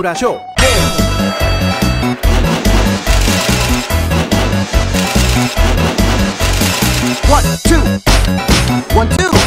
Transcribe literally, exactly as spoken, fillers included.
ましょう。ゲーム ワン、ツー ワン、ツー